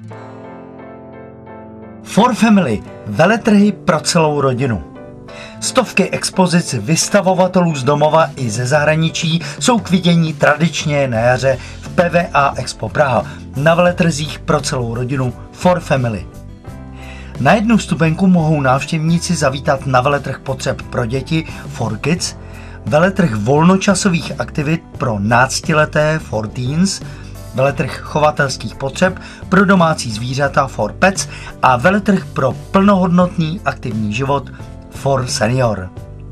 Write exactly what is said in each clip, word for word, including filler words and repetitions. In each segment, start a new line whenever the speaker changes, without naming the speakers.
For Family – veletrhy pro celou rodinu. Stovky expozic vystavovatelů z domova i ze zahraničí jsou k vidění tradičně na jaře v P V A Expo Praha na veletrzích pro celou rodinu For Family. Na jednu vstupenku mohou návštěvníci zavítat na veletrh potřeb pro děti For Kids, veletrh volnočasových aktivit pro náctileté For Teens, veletrh chovatelských potřeb pro domácí zvířata For Pets a veletrh pro plnohodnotný aktivní život For Senior.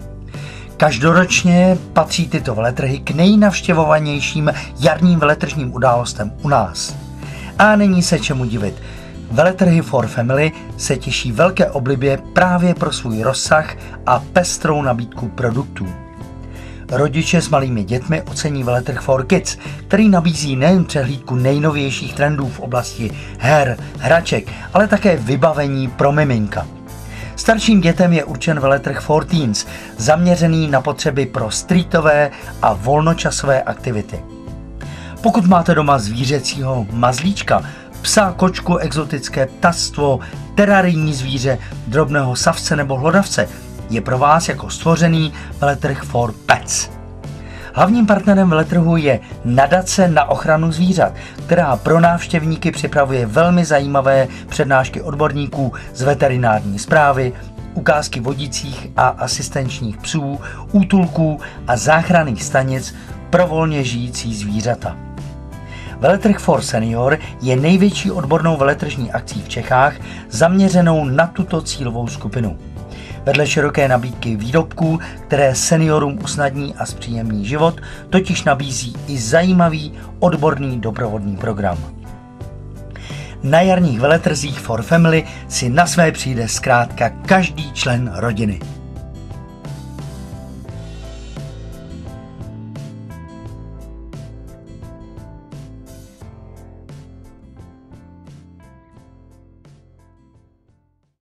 Každoročně patří tyto veletrhy k nejnavštěvovanějším jarním veletržním událostem u nás. A není se čemu divit. Veletrhy For Family se těší velké oblibě právě pro svůj rozsah a pestrou nabídku produktů. Rodiče s malými dětmi ocení veletrh For Kids, který nabízí nejen přehlídku nejnovějších trendů v oblasti her, hraček, ale také vybavení pro miminka. Starším dětem je určen veletrh For Teens, zaměřený na potřeby pro streetové a volnočasové aktivity. Pokud máte doma zvířecího mazlíčka, psa, kočku, exotické ptactvo, terarijní zvíře, drobného savce nebo hlodavce, je pro vás jako stvořený veletrh For Pets. Hlavním partnerem veletrhu je Nadace na ochranu zvířat, která pro návštěvníky připravuje velmi zajímavé přednášky odborníků z veterinární správy, ukázky vodících a asistenčních psů, útulků a záchranných stanic pro volně žijící zvířata. Veletrh For Senior je největší odbornou veletržní akcí v Čechách zaměřenou na tuto cílovou skupinu. Vedle široké nabídky výrobků, které seniorům usnadní a zpříjemní život, totiž nabízí i zajímavý odborný doprovodný program. Na jarních veletrzích For Family si na své přijde zkrátka každý člen rodiny.